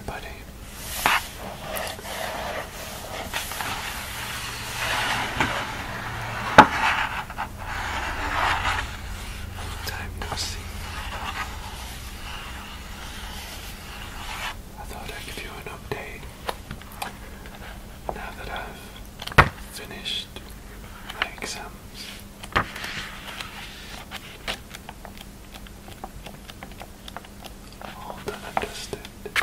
buddy. Time no see. I thought I'd give you an update now that I've finished my exams. All done and dusted.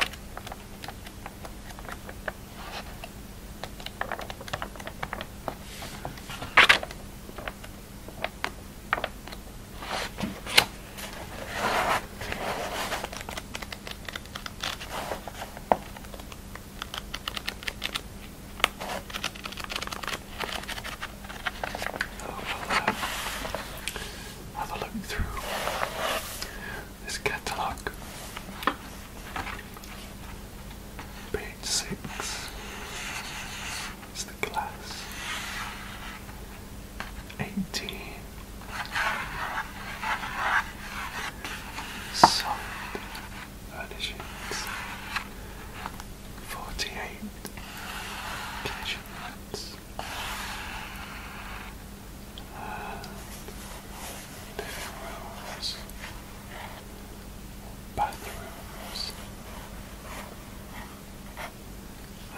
Have a look through this catalogue. Page 6 is the glass. 18 solid furnishings. 48 kitchen lights. Living rooms, bathrooms,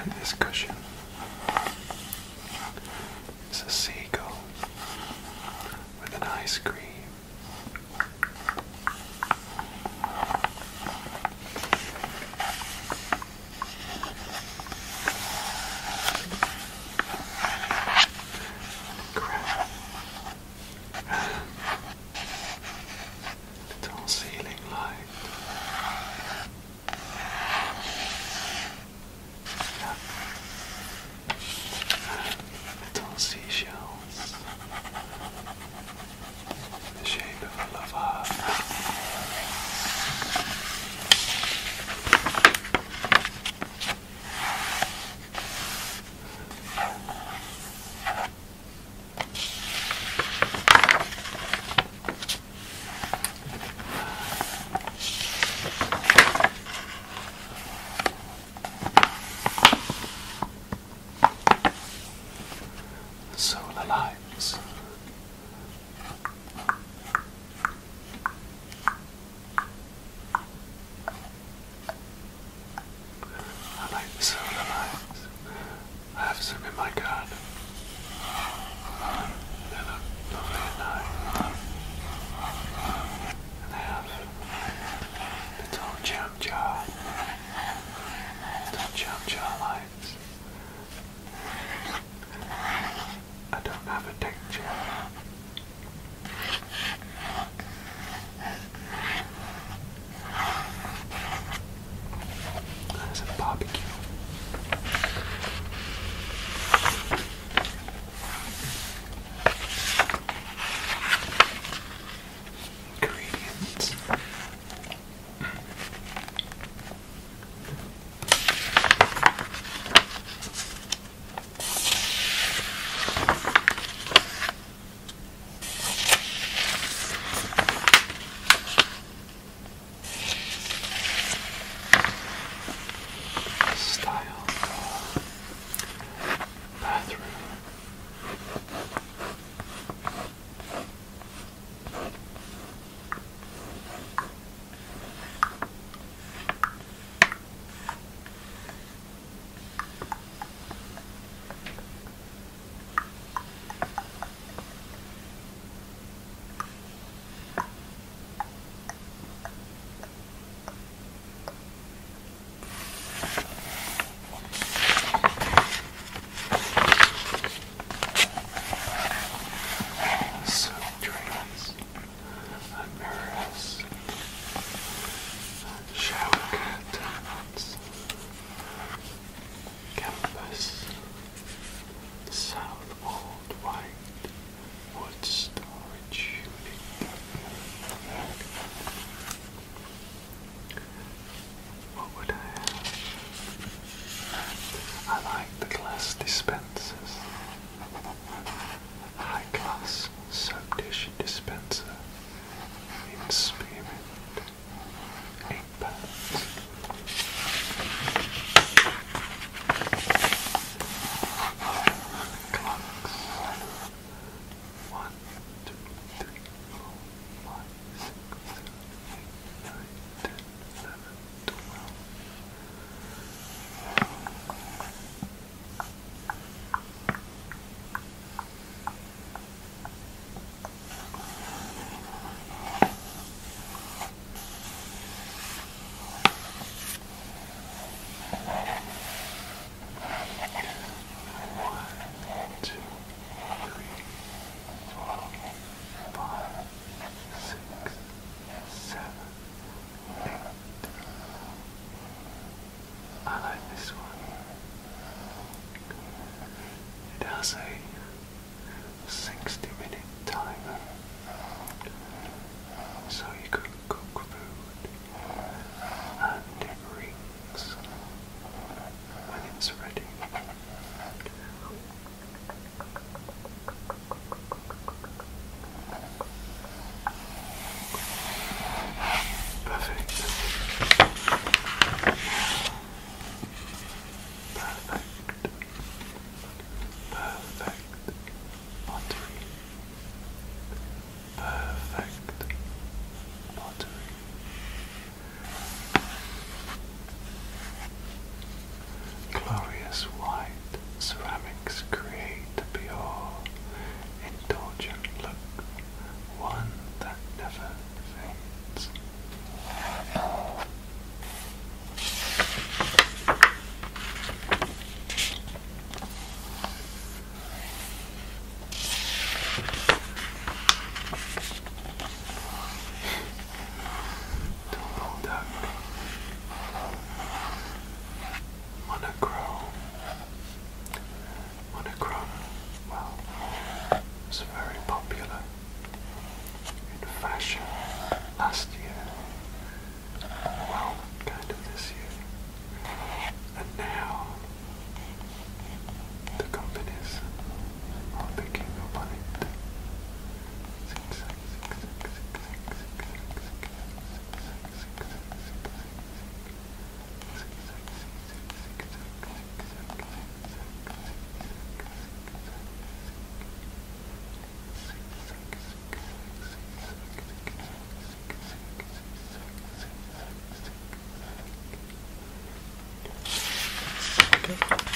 like this cushion. It's a seagull with an ice cream. Crab. Little ceiling light. Little seashells in the shape of a love heart. Solar lights. I like the solar lights. I have some in my garden. They look lovely at night. And they have little jam jar lights. I don't have a texture. There's a barbecue. Ingredients. Style. Bathroom. Soap trays and mirrors, shower curtains, canvas, south-walled white wood storage unit. What would I have? I like the glass dispensers. High-class soap dish dispenser in spearmint. £8. Clocks. 1, 2, 3, 4, 5, 6, 7, 8, 9, 10, 11, 12. I like this one. It has a 60-minute timer, so you can cook food and it rings when it's ready. Perfect. Perfect. Perfect. go.